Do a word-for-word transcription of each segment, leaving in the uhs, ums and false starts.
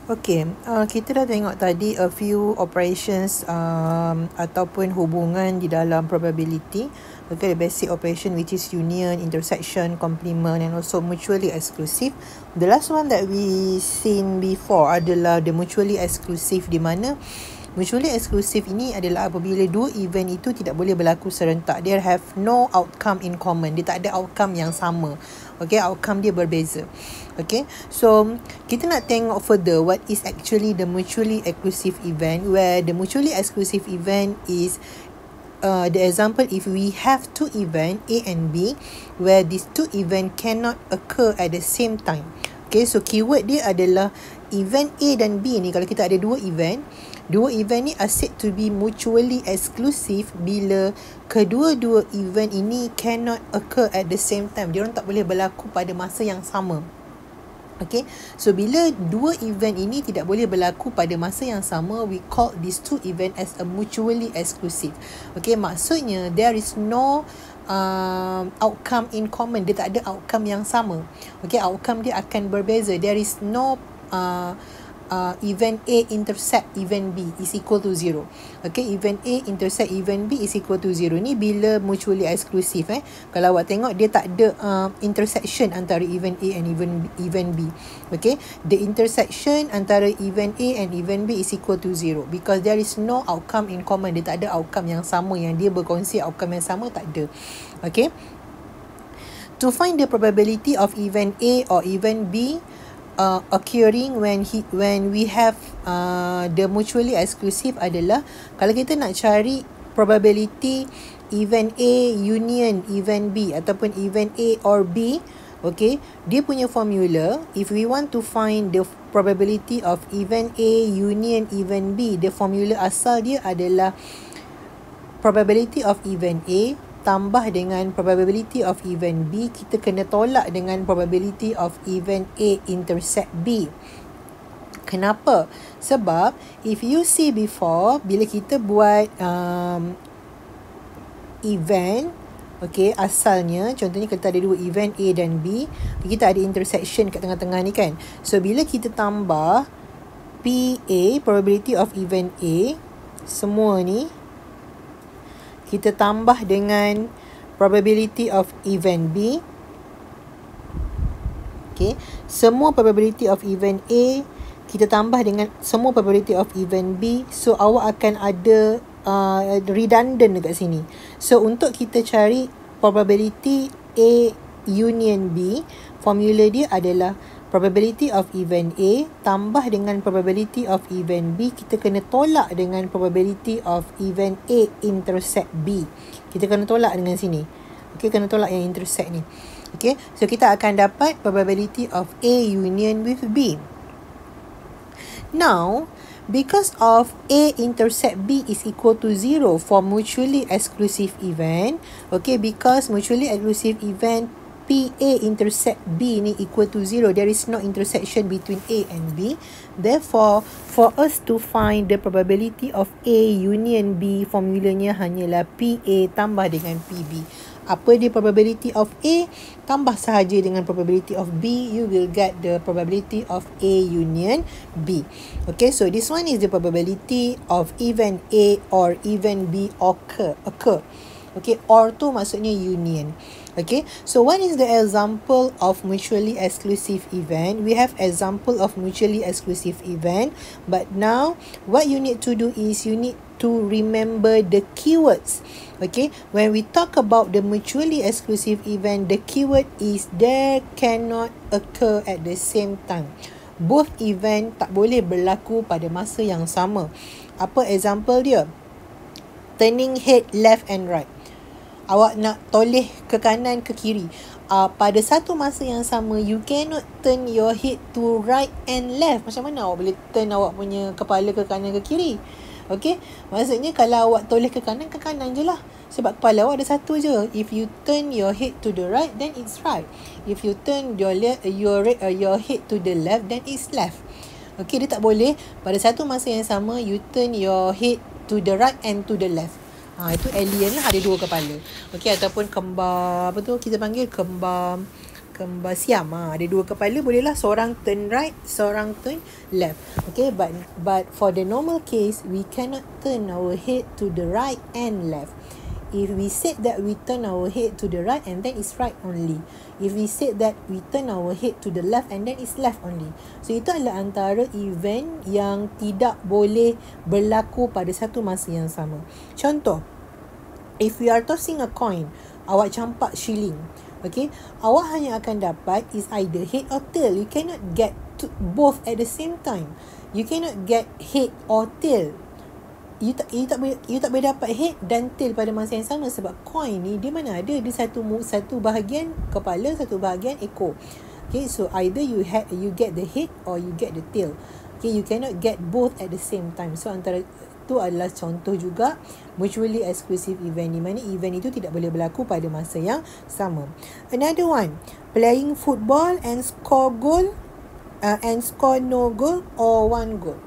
Okay, uh, kita dah tengok tadi a few operations um, ataupun hubungan di dalam probability. Okay, the basic operation which is union, intersection, complement and also mutually exclusive. The last one that we seen before adalah the mutually exclusive, di mana mutually exclusive ini adalah apabila dua event itu tidak boleh berlaku serentak. They have no outcome in common. Dia tak ada outcome yang sama. Okay, outcome dia berbeza. Okay, so kita nak tengok further what is actually the mutually exclusive event, where the mutually exclusive event is uh, the example if we have two event A and B, where these two event cannot occur at the same time. Okay, so keyword dia adalah event A dan B ni. Kalau kita ada dua event, dua event ni are said to be mutually exclusive bila kedua-dua event ini cannot occur at the same time. Dia orang tak boleh berlaku pada masa yang sama. Okay, so bila dua event ini tidak boleh berlaku pada masa yang sama, we call these two event as a mutually exclusive. Okay, maksudnya there is no um, outcome in common. Dia tak ada outcome yang sama. Okay, outcome dia akan berbeza. There is no uh, Uh, event A intersect event B is equal to zero. Okay, event A intersect event B is equal to zero. Ni bila mutually exclusive eh. Kalau awak tengok dia tak ada uh, intersection antara event A and event event B. Okay, the intersection antara event A and event B is equal to zero because there is no outcome in common. Dia tak ada outcome yang sama, yang dia berkongsi outcome yang sama, tak ada. Okay, to find the probability of event A or event B Uh, occurring when he when we have uh, the mutually exclusive adalah, kalau kita nak cari probability event A union event B ataupun event A or B, okay, dia punya formula, if we want to find the probability of event A union event B, the formula asal dia adalah probability of event A tambah dengan probability of event B, kita kena tolak dengan probability of event A intersect B. Kenapa? Sebab if you see before, bila kita buat um, event, okay, asalnya contohnya kita ada dua event A dan B, kita ada intersection kat tengah-tengah ni kan. So bila kita tambah P A, probability of event A, semua ni kita tambah dengan probability of event B. Okay, semua probability of event A kita tambah dengan semua probability of event B. So awak akan ada uh, redundant dekat sini. So untuk kita cari probability A union B, formula dia adalah probability of event A tambah dengan probability of event B, kita kena tolak dengan probability of event A intersect B. Kita kena tolak dengan sini. Okay, kena tolak yang intersect ni. Okay, so kita akan dapat probability of A union with B. Now, because of A intersect B is equal to zero for mutually exclusive event, okay, because mutually exclusive event P A intersect B ni equal to zero, there is no intersection between A and B. Therefore, for us to find the probability of A union B, formulanya hanyalah P A tambah dengan P B. Apa dia probability of A? Tambah sahaja dengan probability of B, you will get the probability of A union B. Okay, so this one is the probability of event A or event B occur. occur. Okay, or tu maksudnya union. Okay, so what is the example of mutually exclusive event? We have example of mutually exclusive event, but now what you need to do is you need to remember the keywords. Okay, when we talk about the mutually exclusive event, the keyword is there cannot occur at the same time. Both event tak boleh berlaku pada masa yang sama. Apa example dia? Turning head left and right. Awak nak toleh ke kanan ke kiri, uh, pada satu masa yang sama, you cannot turn your head to right and left. Macam mana awak boleh turn awak punya kepala ke kanan ke kiri? Okay, maksudnya kalau awak toleh ke kanan, ke kanan je lah, sebab kepala awak ada satu je. If you turn your head to the right, then it's right. If you turn your left, your uh, your head to the left, then it's left. Okay, dia tak boleh pada satu masa yang sama you turn your head to the right and to the left. Ha, itu alien lah, ada dua kepala. Okey, ataupun kembar, apa tu kita panggil, kembar kembar siam. Ha, ada dua kepala, bolehlah seorang turn right, seorang turn left. Okay, but but for the normal case, we cannot turn our head to the right and left. If we said that we turn our head to the right and then it's right only. If we said that we turn our head to the left and then it's left only. So itu adalah antara event yang tidak boleh berlaku pada satu masa yang sama. Contoh, if we are tossing a coin, awak campak shilling, okay, awak hanya akan dapat is either head or tail. You cannot get to both at the same time. You cannot get head or tail. You tak, you tak boleh you tak boleh dapat head dan tail pada masa yang sama, sebab coin ni dia mana ada dia satu satu bahagian kepala, satu bahagian ekor. Okay, so either you had you get the head or you get the tail. Okay, you cannot get both at the same time. So antara itu adalah contoh juga mutually exclusive event, di mana event itu tidak boleh berlaku pada masa yang sama. Another one, playing football and score goal uh, and score no goal or one goal.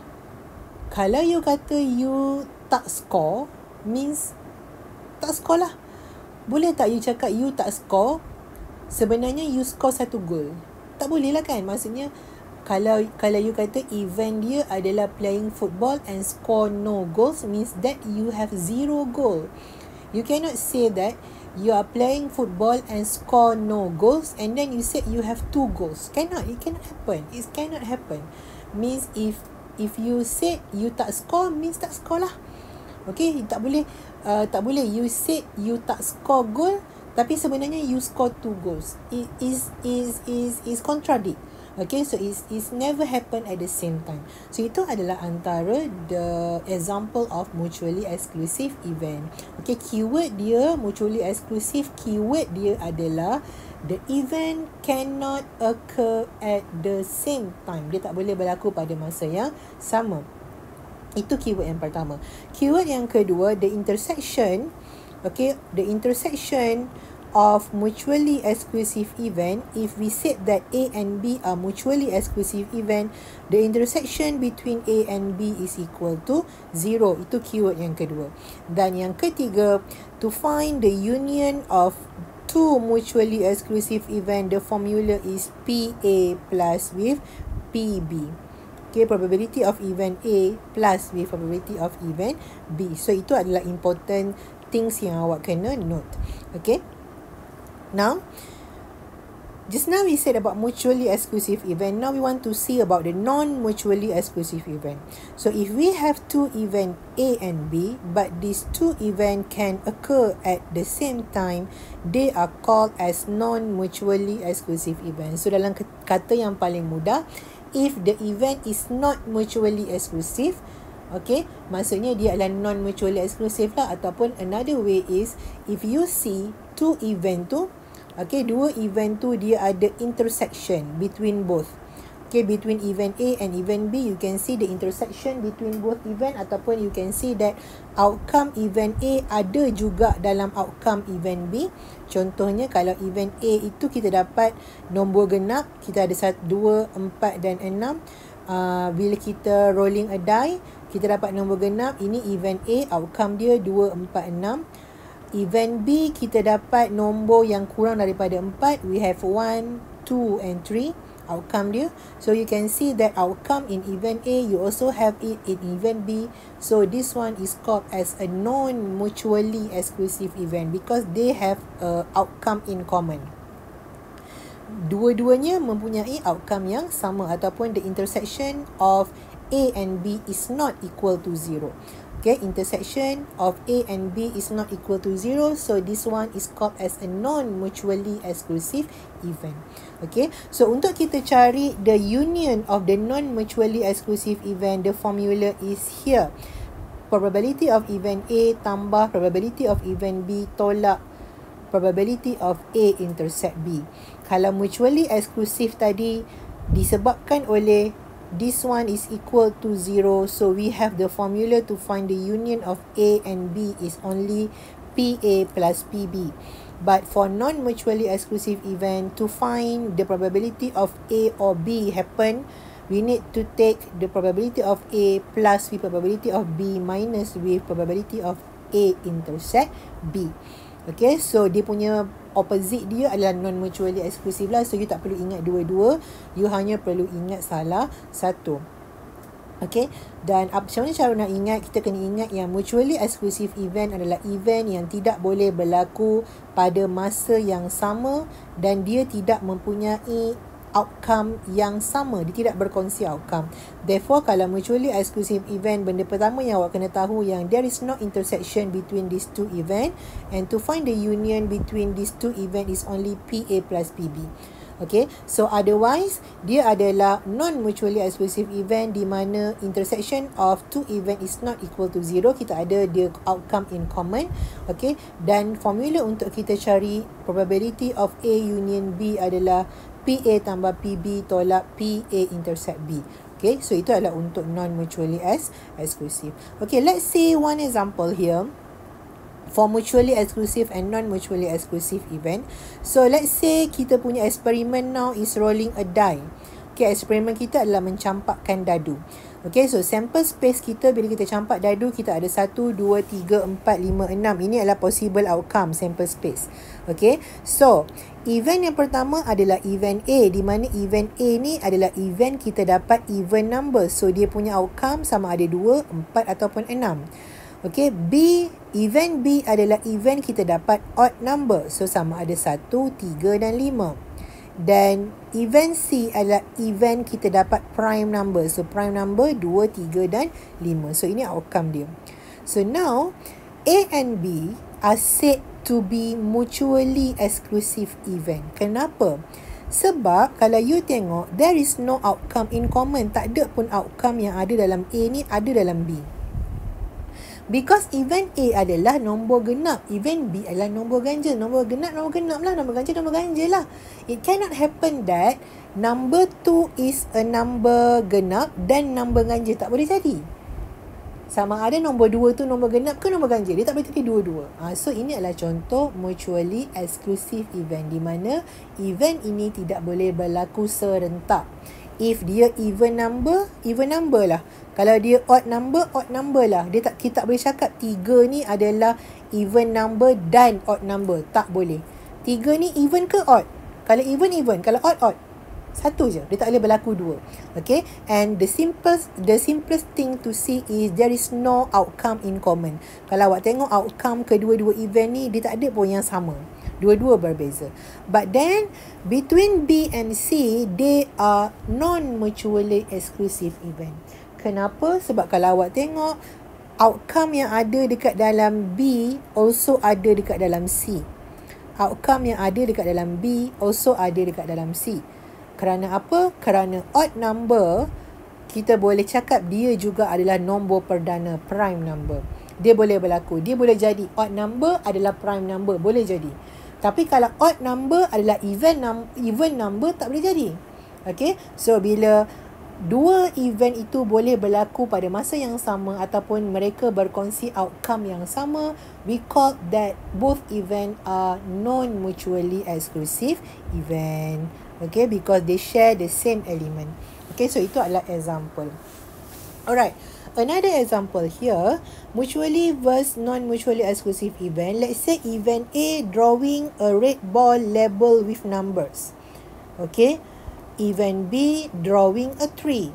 Kalau you kata you tak score, means tak score lah. Boleh tak you cakap you tak score, sebenarnya you score satu gol? Tak boleh lah kan. Maksudnya kalau kalau you kata event dia adalah playing football and score no goals, means that you have zero goal. You cannot say that you are playing football and score no goals and then you say you have two goals. Cannot. It cannot happen. It cannot happen. Means if If you say you tak score, means tak score lah. Okay, tak boleh uh, tak boleh you say you tak score goal tapi sebenarnya you score two goals. It is is is is contradict. Okay, so it's it's never happen at the same time. So itu adalah antara the example of mutually exclusive event. Okay, keyword dia mutually exclusive, keyword dia adalah the event cannot occur at the same time. Dia tak boleh berlaku pada masa yang sama. Itu keyword yang pertama. Keyword yang kedua, the intersection. Okay, the intersection of mutually exclusive event. If we said that A and B are mutually exclusive event, the intersection between A and B is equal to zero. Itu keyword yang kedua. Dan yang ketiga, to find the union of two mutually exclusive event, the formula is P A plus with P B. Okay, probability of event A plus with probability of event B. So itu adalah important things yang awak kena note. Okay. Now, just now we said about mutually exclusive event. Now we want to see about the non-mutually exclusive event. So if we have two event A and B, but these two event can occur at the same time, they are called as non-mutually exclusive event. So dalam kata yang paling mudah, if the event is not mutually exclusive, okay, maksudnya dia adalah non-mutually exclusive lah. Ataupun another way is, if you see two event tu, okay, dua event tu dia ada intersection between both. Okay, between event A and event B, you can see the intersection between both event, ataupun you can see that outcome event A ada juga dalam outcome event B. Contohnya kalau event A itu kita dapat nombor genap, kita ada satu, dua, empat dan enam. Uh, bila kita rolling a die, kita dapat nombor genap. Ini event A, outcome dia dua, empat, enam. Event B, kita dapat nombor yang kurang daripada empat. We have one, two and three. Outcome dia. So you can see that outcome in event A, you also have it in event B. So this one is called as a non-mutually exclusive event because they have a outcome in common. Dua-duanya mempunyai outcome yang sama, ataupun the intersection of A and B is not equal to zero. Okay, intersection of A and B is not equal to zero. So this one is called as a non-mutually exclusive event. Okay, so untuk kita cari the union of the non-mutually exclusive event, the formula is here. Probability of event A tambah probability of event B tolak probability of A intersect B. Kalau mutually exclusive tadi disebabkan oleh this one is equal to zero, so we have the formula to find the union of A and B is only P A plus P B. But for non-mutually exclusive event, to find the probability of A or B happen, we need to take the probability of A plus with probability of B minus with probability of A intersect B. Okay, so dia punya opposite dia adalah non-mutually exclusive lah. So you tak perlu ingat dua-dua, you hanya perlu ingat salah satu. Okay, dan macam mana cara nak ingat? Kita kena ingat yang mutually exclusive event adalah event yang tidak boleh berlaku pada masa yang sama dan dia tidak mempunyai outcome yang sama. Dia tidak berkongsi outcome. Therefore, kalau mutually exclusive event, benda pertama yang awak kena tahu yang there is no intersection between these two event, and to find the union between these two event is only P A plus P B. Okay, so otherwise dia adalah non-mutually exclusive event di mana intersection of two event is not equal to zero. Kita ada dia outcome in common. Okay, dan formula untuk kita cari probability of A union B adalah P A tambah P B tolak P A intersect B. Okay, so itu adalah untuk non-mutually exclusive. Okay, let's see one example here for mutually exclusive and non-mutually exclusive event. So let's say kita punya eksperimen now is rolling a die. Okay, eksperimen kita adalah mencampakkan dadu. Okay, so sample space kita bila kita campak dadu, kita ada satu, dua, tiga, empat, lima, enam. Ini adalah possible outcome sample space. Okay, so event yang pertama adalah event A, di mana event A ni adalah event kita dapat even number. So dia punya outcome sama ada dua, empat ataupun enam. Okay, B, event B adalah event kita dapat odd number. So sama ada satu, tiga dan lima. Dan event C adalah event kita dapat prime number. So prime number dua, tiga dan lima. So ini outcome dia. So now A and B are said to be mutually exclusive event. Kenapa? Sebab kalau you tengok, there is no outcome in common. Tak ada pun outcome yang ada dalam A ni ada dalam B. Because event A adalah nombor genap, event B adalah nombor ganjil. Nombor genap, nombor genap lah. Nombor ganjil, nombor ganjil lah. It cannot happen that number two is a number genap dan number ganjil. Tak boleh jadi. Sama ada nombor dua tu nombor genap ke nombor ganjil. Dia tak boleh jadi dua-dua. Ha, so ini adalah contoh mutually exclusive event, di mana event ini tidak boleh berlaku serentak. If dia even number, even number lah. Kalau dia odd number, odd number lah. Dia tak, kita tak boleh cakap tiga ni adalah even number dan odd number. Tak boleh. Tiga ni even ke odd? Kalau even, even. Kalau odd, odd. Satu je. Dia tak boleh berlaku dua. Okay. And the simplest, the simplest thing to see is there is no outcome in common. Kalau awak tengok outcome kedua-dua event ni, dia tak ada pun yang sama. Dua-dua berbeza. But then, between B and C, they are non-mutually exclusive event. Kenapa? Sebab kalau awak tengok, outcome yang ada dekat dalam B also ada dekat dalam C. Outcome yang ada dekat dalam B also ada dekat dalam C. Kerana apa? Kerana odd number, kita boleh cakap dia juga adalah nombor perdana, prime number. Dia boleh berlaku. Dia boleh jadi odd number adalah prime number. Boleh jadi. Tapi kalau odd number adalah even, num- even number, tak boleh jadi. Okay? So, bila dua event itu boleh berlaku pada masa yang sama ataupun mereka berkongsi outcome yang sama, we call that both event are non-mutually exclusive event. Okay? Because they share the same element. Okay? So, itu adalah example. Alright. Another example here, mutually versus non-mutually exclusive event. Let's say event A drawing a red ball labeled with numbers. Okay. Event B drawing a tree.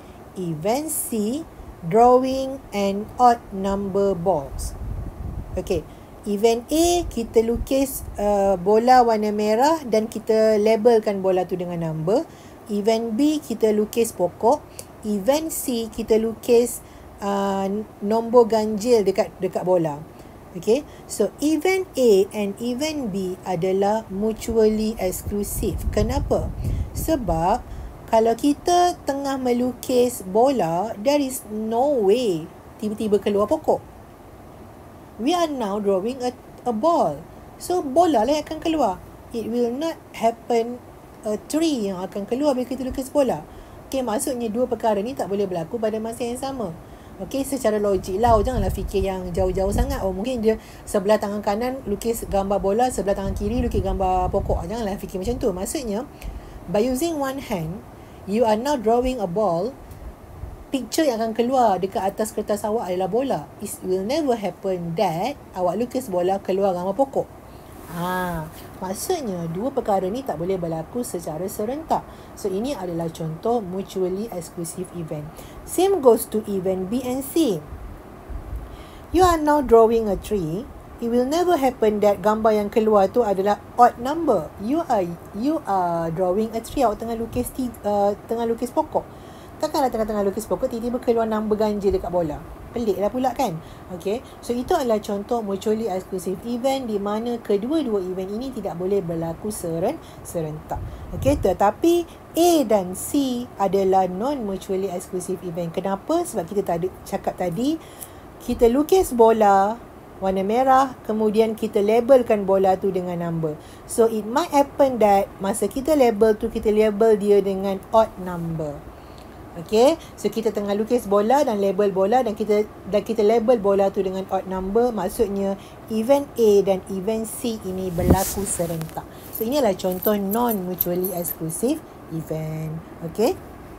Event C drawing an odd number balls. Okay. Event A kita lukis uh, bola warna merah dan kita labelkan bola tu dengan number. Event B kita lukis pokok. Event C kita lukis uh, nombor ganjil dekat dekat bola. Okay. So event A and event B adalah mutually exclusive. Kenapa? Sebab kalau kita tengah melukis bola, there is no way tiba-tiba keluar pokok. We are now drawing a, a ball. So bola lah yang akan keluar. It will not happen a tree yang akan keluar bila kita lukis bola. Okay, maksudnya dua perkara ni tak boleh berlaku pada masa yang sama. Okay, secara logik lah. Oh, janganlah fikir yang jauh-jauh sangat. Oh, mungkin dia sebelah tangan kanan lukis gambar bola, sebelah tangan kiri lukis gambar pokok. Janganlah fikir macam tu. Maksudnya, by using one hand, you are now drawing a ball. Picture yang akan keluar dekat atas kertas awak adalah bola. It will never happen that awak lukis bola keluar gambar pokok. Ha, maksudnya dua perkara ni tak boleh berlaku secara serentak. So ini adalah contoh mutually exclusive event. Same goes to event B and C. You are now drawing a tree. It will never happen that gambar yang keluar tu adalah odd number. You are you are drawing a tree. Awak tengah lukis uh, tengah lukis pokok. Takkanlah tengah-tengah lukis pokok tiba-tiba keluar number ganjil dekat bola. Pelik lah pula kan. Okay. So itu adalah contoh mutually exclusive event di mana kedua-dua event ini tidak boleh berlaku seren serentak. Okay. Tetapi A dan C adalah non-mutually exclusive event. Kenapa? Sebab kita tadi cakap tadi, kita lukis bola warna merah, kemudian kita labelkan bola tu dengan number. So it might happen that masa kita label tu, kita label dia dengan odd number. Okay, so kita tengah lukis bola dan label bola dan kita dan kita label bola tu dengan odd number. Maksudnya event A dan event C ini berlaku serentak. So ini adalah contoh non-mutually exclusive event. Okay.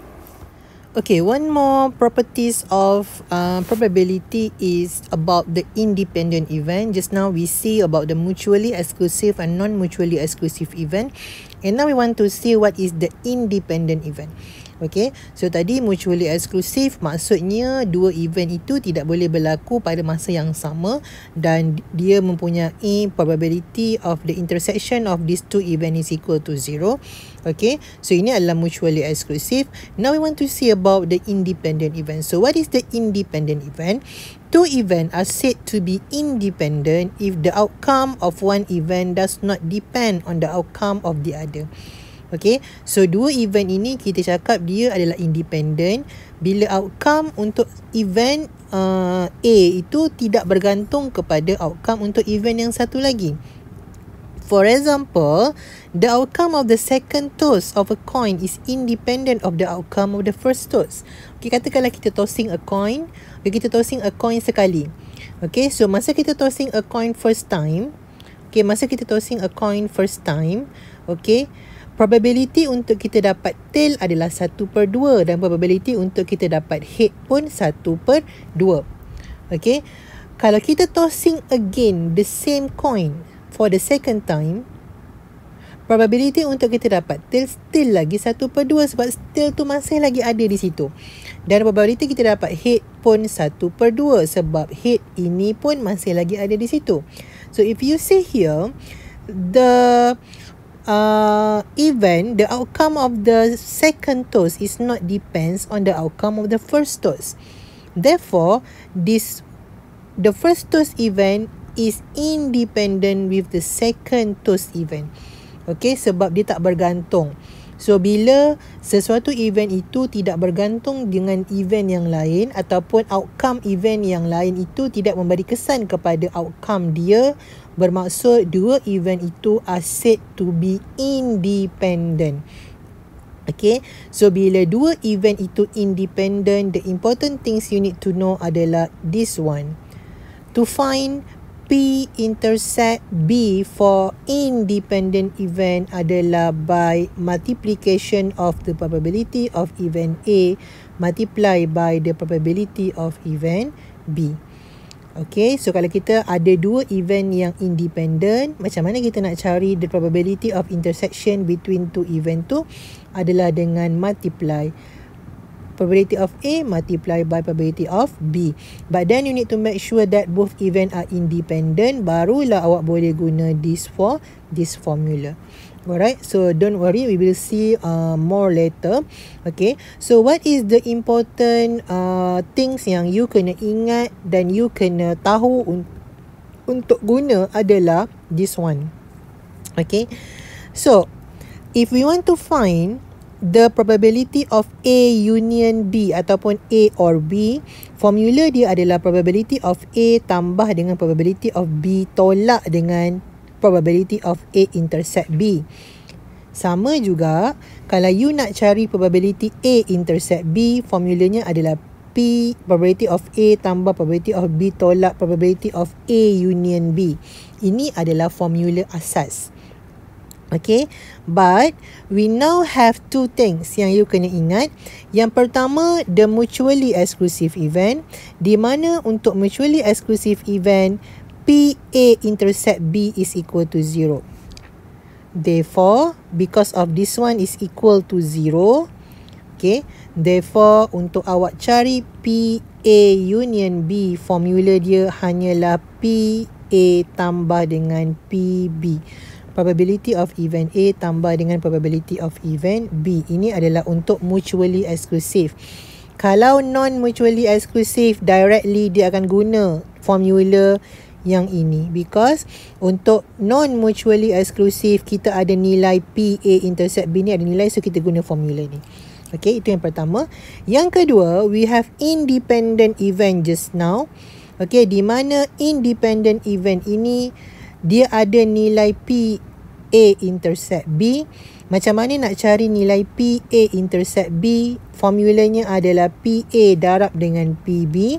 Okay, one more properties of uh, probability is about the independent event. Just now we see about the mutually exclusive and non-mutually exclusive event. And now we want to see what is the independent event. Okay, so tadi mutually exclusive maksudnya dua event itu tidak boleh berlaku pada masa yang sama dan dia mempunyai probability of the intersection of these two event is equal to zero. Okay, so ini adalah mutually exclusive. Now we want to see about the independent event. So what is the independent event? Two events are said to be independent if the outcome of one event does not depend on the outcome of the other. Okay, so dua event ini kita cakap dia adalah independent bila outcome untuk event uh, A itu tidak bergantung kepada outcome untuk event yang satu lagi. For example, the outcome of the second toss of a coin is independent of the outcome of the first toss. Okay, katakanlah kita tossing a coin, okay, kita tossing a coin sekali. Okay, so masa kita tossing a coin first time, okay, masa kita tossing a coin first time, okay, probability untuk kita dapat tail adalah satu per dua dan probability untuk kita dapat head pun satu per dua. Okay. Kalau kita tossing again the same coin for the second time, probability untuk kita dapat tail still lagi satu per dua sebab tail tu masih lagi ada di situ. Dan probability kita dapat head pun satu per dua sebab head ini pun masih lagi ada di situ. So if you see here, the Uh, event, the outcome of the second toss is not depends on the outcome of the first toss. Therefore, this the first toss event is independent with the second toss event. Okay, sebab dia tak bergantung. So, bila sesuatu event itu tidak bergantung dengan event yang lain ataupun outcome event yang lain itu tidak memberi kesan kepada outcome dia, bermaksud dua event itu are said to be independent. Okay, so bila dua event itu independent, the important things you need to know adalah this one. To find P intersect B for independent event adalah by multiplication of the probability of event A multiply by the probability of event B. Okay, so kalau kita ada dua event yang independent, macam mana kita nak cari the probability of intersection between two event tu? Adalah dengan multiply probability of A multiply by probability of B. But then you need to make sure that both event are independent. Barulah awak boleh guna this for this formula. Alright, so don't worry, we will see uh, more later. Okay, so what is the important uh, things yang you kena ingat dan you kena tahu un- untuk guna adalah this one. Okay, so if we want to find the probability of A union B ataupun A or B, formula dia adalah probability of A tambah dengan probability of B tolak dengan probability of A intersect B. Sama juga, kalau you nak cari probability A intersect B, formulanya adalah P probability of A tambah probability of B tolak probability of A union B. Ini adalah formula asas. Okay, but we now have two things yang you kena ingat. Yang pertama, the mutually exclusive event, di mana untuk mutually exclusive event P A intercept B is equal to zero. Therefore, because of this one is equal to zero, okay, therefore untuk awak cari P A union B, formula dia hanyalah P A tambah dengan P B. Probability of event A tambah dengan probability of event B. Ini adalah untuk mutually exclusive. Kalau non-mutually exclusive, directly dia akan guna formula yang ini. Because untuk non-mutually exclusive, kita ada nilai P A intercept B ni ada nilai, so kita guna formula ni. Okay, itu yang pertama. Yang kedua, we have independent event just now. Okay, di mana independent event ini dia ada nilai P A intercept B. Macam mana nak cari nilai P A intercept B? Formulanya adalah P A darab dengan P B.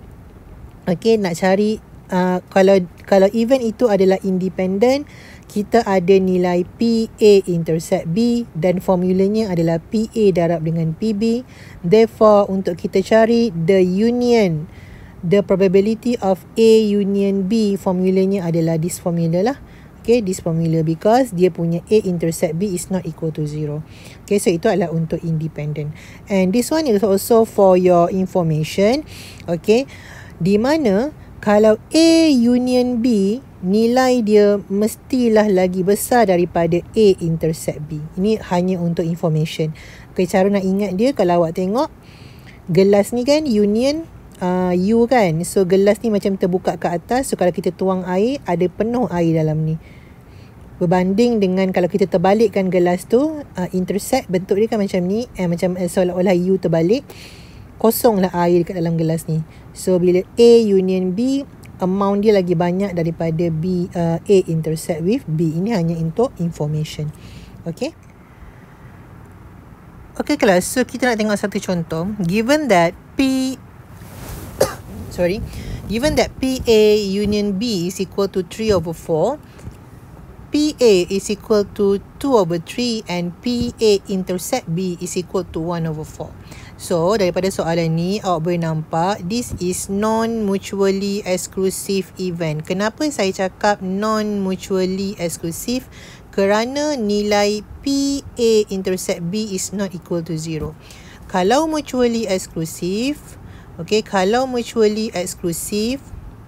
Okay, nak cari Uh, kalau kalau event itu adalah independent, kita ada nilai P A intercept B dan formulanya adalah P A darab dengan P B. Therefore, untuk kita cari the union, the probability of A union B, formulanya adalah this formula lah. Okay, this formula, because dia punya A intercept B is not equal to zero. Okay, so itu adalah untuk independent. And this one is also for your information. Okay, di mana kalau A union B, nilai dia mestilah lagi besar daripada A intercept B. Ini hanya untuk information. Okay, cara nak ingat dia, kalau awak tengok gelas ni kan union uh, U kan. So gelas ni macam terbuka ke atas. So kalau kita tuang air, ada penuh air dalam ni. Berbanding dengan kalau kita terbalikkan gelas tu, uh, intercept bentuk dia kan macam ni. Eh, macam eh, seolah-olah U terbalik. Kosonglah air dekat dalam gelas ni. So bila A union B, amount dia lagi banyak daripada B uh, A intercept with B. Ini hanya untuk information. Okay. Okay kelas, so kita nak tengok satu contoh. Given that P sorry, given that P A union B is equal to three over four, P A is equal to two over three and P A intercept B is equal to one over four. So, daripada soalan ni, awak boleh nampak this is non-mutually exclusive event. Kenapa saya cakap non-mutually exclusive? Kerana nilai P A intercept B is not equal to zero. Kalau mutually exclusive, okay, kalau mutually exclusive,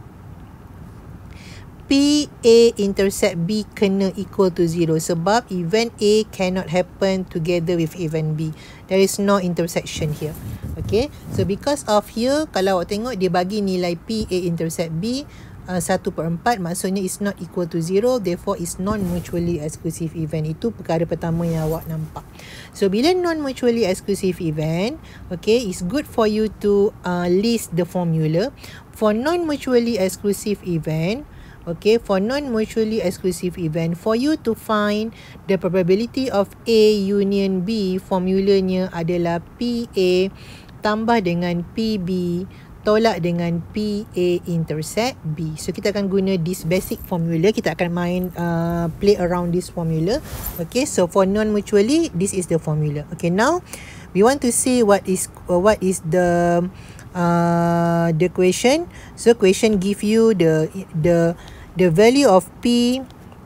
P A intercept B kena equal to zero sebab event A cannot happen together with event B. There is no intersection here. Okay, so because of here, kalau awak tengok dia bagi nilai P A intercept B uh, satu per empat, maksudnya is not equal to zero, therefore is non-mutually exclusive event. Itu perkara pertama yang awak nampak. So bila non-mutually exclusive event, okay, it's good for you to uh, list the formula. For non-mutually exclusive event, okay, for non-mutually exclusive event, for you to find the probability of A union B, formulanya adalah P A tambah dengan P B tolak dengan P A intercept B. So kita akan guna this basic formula. Kita akan main uh, play around this formula. Okay, so for non-mutually, this is the formula. Okay, now we want to see what is uh, what is the uh, the question. So question give you the the the value of P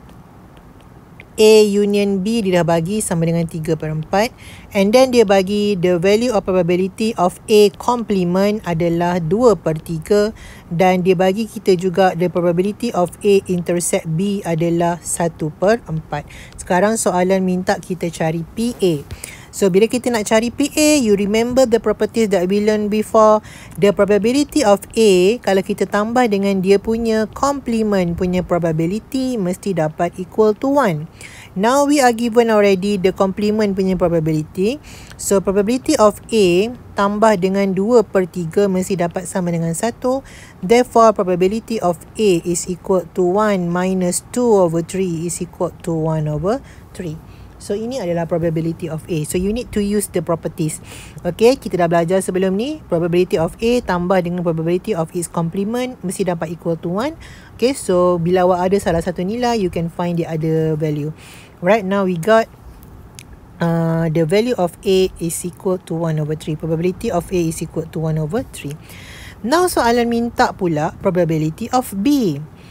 A union B, dia dah bagi sama dengan tiga per empat. And then dia bagi the value of probability of A complement adalah dua per tiga. Dan dia bagi kita juga the probability of A intercept B adalah satu per empat. Sekarang soalan minta kita cari P A. So, bila kita nak cari P A, you remember the properties that we learned before. The probability of A, kalau kita tambah dengan dia punya complement punya probability, mesti dapat equal to one. Now, we are given already the complement punya probability. So, probability of A tambah dengan dua per tiga mesti dapat sama dengan satu. Therefore, probability of A is equal to one minus two over three is equal to one over three. So, ini adalah probability of A. So, you need to use the properties. Okay, kita dah belajar sebelum ni. Probability of A tambah dengan probability of its complement mesti dapat equal to one. Okay, so bila awak ada salah satu nilai, you can find the other value. Right now, we got uh, the value of A is equal to one over three. Probability of A is equal to one over three. Now, soalan minta pula probability of B.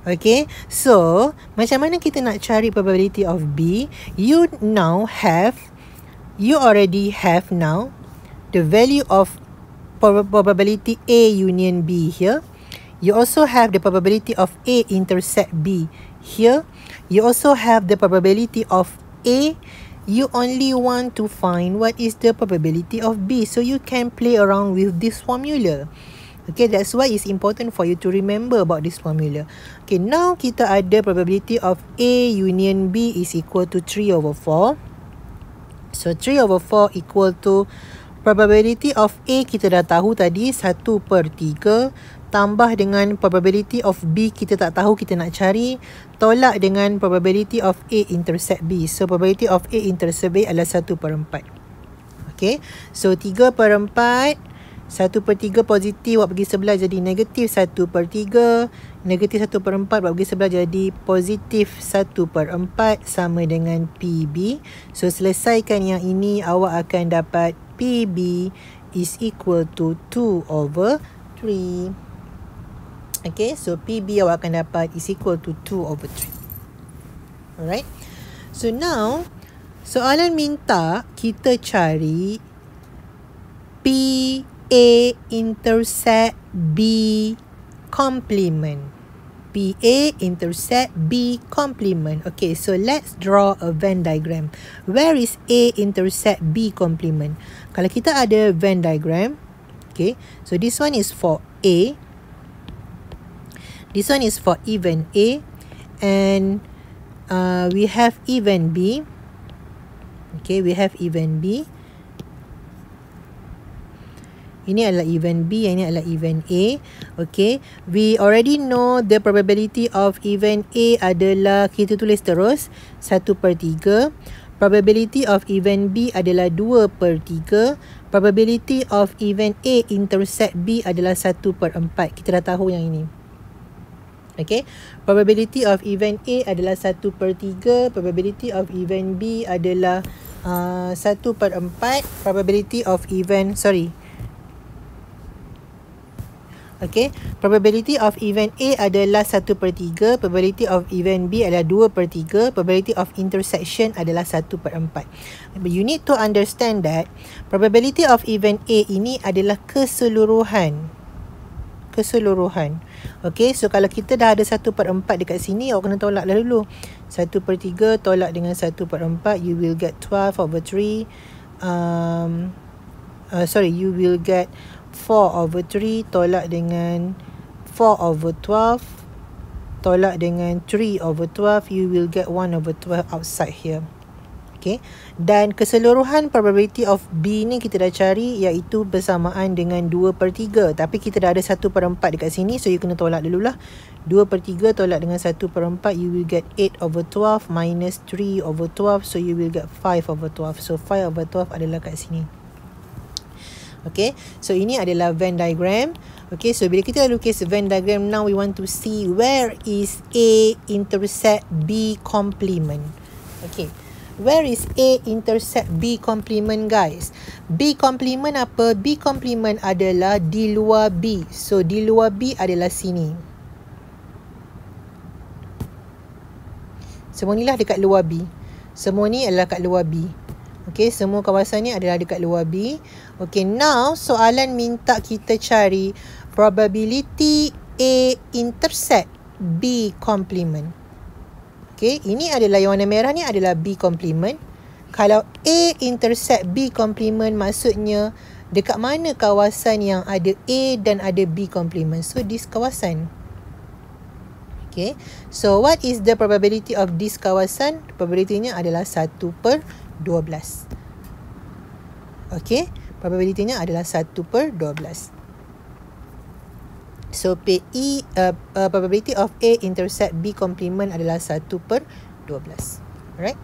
Okay, so macam mana kita nak cari probability of B? You now have, you already have now the value of probability A union B here. You also have the probability of A intersect B here. You also have the probability of A. You only want to find what is the probability of B. So you can play around with this formula. Okay, that's why it's important for you to remember about this formula. Okay, now kita ada probability of A union B is equal to three over four. So three over four equal to probability of A kita dah tahu tadi satu per tiga. Tambah dengan probability of B kita tak tahu, kita nak cari. Tolak dengan probability of A intersect B. So probability of A intersect B adalah satu per empat. Okay, so tiga per empat. satu per tiga positif, buat pergi sebelah jadi negatif satu per tiga. Negatif satu per empat, buat pergi sebelah jadi positif satu per empat sama dengan P B. So selesaikan yang ini, awak akan dapat P B is equal to two over three. Okay, so P B awak akan dapat is equal to two over three. Alright. So now, soalan minta kita cari P A intersect B complement. P A intersect B complement. Okay, so let's draw a Venn diagram. Where is A intersect B complement? Kalau kita ada Venn diagram, okay, so this one is for A. This one is for event A. And uh, we have event B. Okay, we have event B. Ini adalah event B, yang ini adalah event A. Okay, we already know the probability of event A adalah, kita tulis terus, satu per tiga. Probability of event B adalah dua per tiga. Probability of event A intersect B adalah satu per empat. Kita dah tahu yang ini. Okay, probability of event A adalah satu per tiga. Probability of event B adalah uh, satu per empat. Probability of event, sorry. Okay, probability of event A adalah satu per tiga, probability of event B adalah dua per tiga, probability of intersection adalah satu per empat. But you need to understand that probability of event A ini adalah keseluruhan. Keseluruhan. Okay, so kalau kita dah ada satu per empat dekat sini, awak kena tolak lah dulu. satu per tiga tolak dengan satu per empat, you will get twelve over three. Um, uh, sorry, you will get four over three tolak dengan four over twelve tolak dengan three over twelve, you will get one over twelve outside here. Okay, dan keseluruhan probability of B ni kita dah cari, iaitu bersamaan dengan dua per tiga. Tapi kita dah ada satu per empat dekat sini, so you kena tolak dululah. dua per tiga tolak dengan satu per empat, you will get eight over twelve minus three over twelve, so you will get five over twelve. So five over twelve adalah kat sini. Okay, so ini adalah Venn diagram. Okay, so bila kita lukis Venn diagram, now we want to see where is A intersect B complement. Okay, where is A intersect B complement, guys? B complement apa? B complement adalah di luar B. So di luar B adalah sini. Semua ni lah dekat luar B. Semua ni adalah kat luar B. Okay, semua kawasan ni adalah dekat luar B. Okay, now soalan minta kita cari probability A intersect B complement. Okay, ini adalah yang warna merah ni adalah B complement. Kalau A intersect B complement, maksudnya dekat mana kawasan yang ada A dan ada B complement. So this kawasan. Okay, so what is the probability of this kawasan? Probability-nya adalah satu per dua belas. Okay, probability-nya adalah satu per dua belas. So P E, uh, uh, probability of A intersect B complement adalah satu per dua belas. Alright.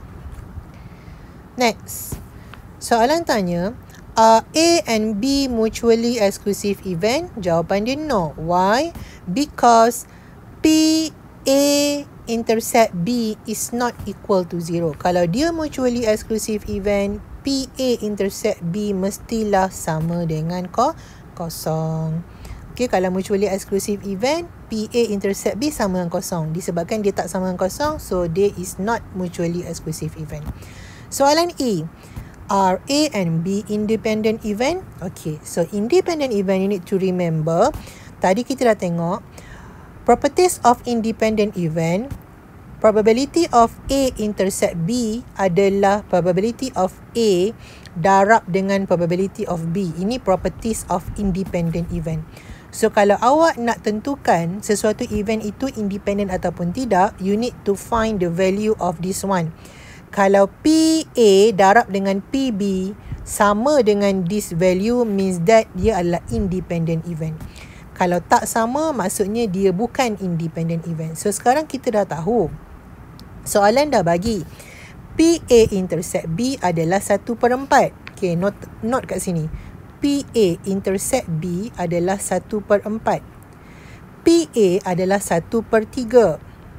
Next, soalan tanya, are A and B mutually exclusive event? Jawapan dia no. Why? Because P A intersect B is not equal to zero. Kalau dia mutually exclusive event, P A intersect B mestilah sama dengan ko kosong. Okay, kalau mutually exclusive event, P A intersect B sama dengan kosong. Disebabkan dia tak sama dengan kosong, so they is not mutually exclusive event. Soalan E. Are A and B independent event? Okay, so independent event you need to remember. Tadi kita dah tengok properties of independent event. Probability of A intersect B adalah probability of A darab dengan probability of B. Ini properties of independent event. So, kalau awak nak tentukan sesuatu event itu independent ataupun tidak, you need to find the value of this one. Kalau P A darab dengan P B sama dengan this value, means that dia adalah independent event. Kalau tak sama, maksudnya dia bukan independent event. So, sekarang kita dah tahu. Soalan dah bagi P A intersect B adalah satu per empat. Okay, note, note kat sini. P A intersect B adalah satu per empat. P A adalah satu per tiga.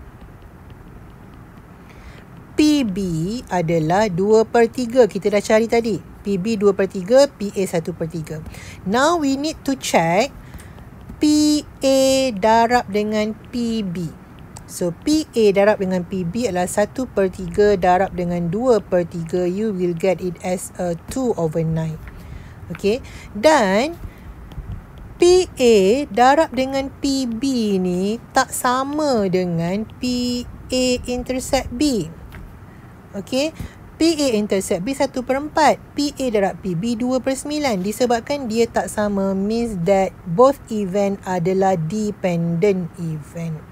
P B adalah dua per tiga. Kita dah cari tadi. P B dua per tiga, P A satu per tiga. Now we need to check P A darab dengan P B. So, P A darab dengan P B adalah satu per tiga darab dengan dua per tiga. You will get it as a two over nine. Okay. Dan P A darab dengan P B ni tak sama dengan P A intersect B. Okay. P A intersect B satu per empat. P A darab P B dua per sembilan. Disebabkan dia tak sama, means that both event adalah dependent event.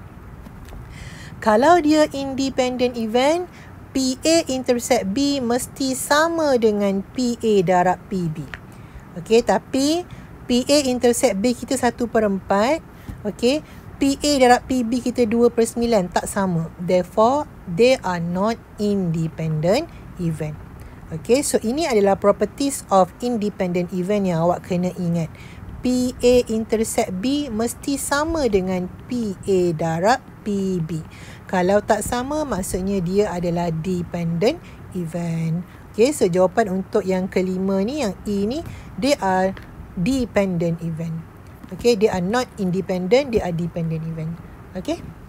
Kalau dia independent event, P A intersect B mesti sama dengan P A darab P B. Okey, tapi P A intersect B kita satu per empat. Okey, P A darab P B kita dua per sembilan. Tak sama. Therefore, they are not independent event. Okey, so ini adalah properties of independent event yang awak kena ingat. P A intersect B mesti sama dengan P A darab P B. Kalau tak sama, maksudnya dia adalah dependent event. Okay, so jawapan untuk yang kelima ni, yang E ni, they are dependent event. Okay, they are not independent, they are dependent event. Okay.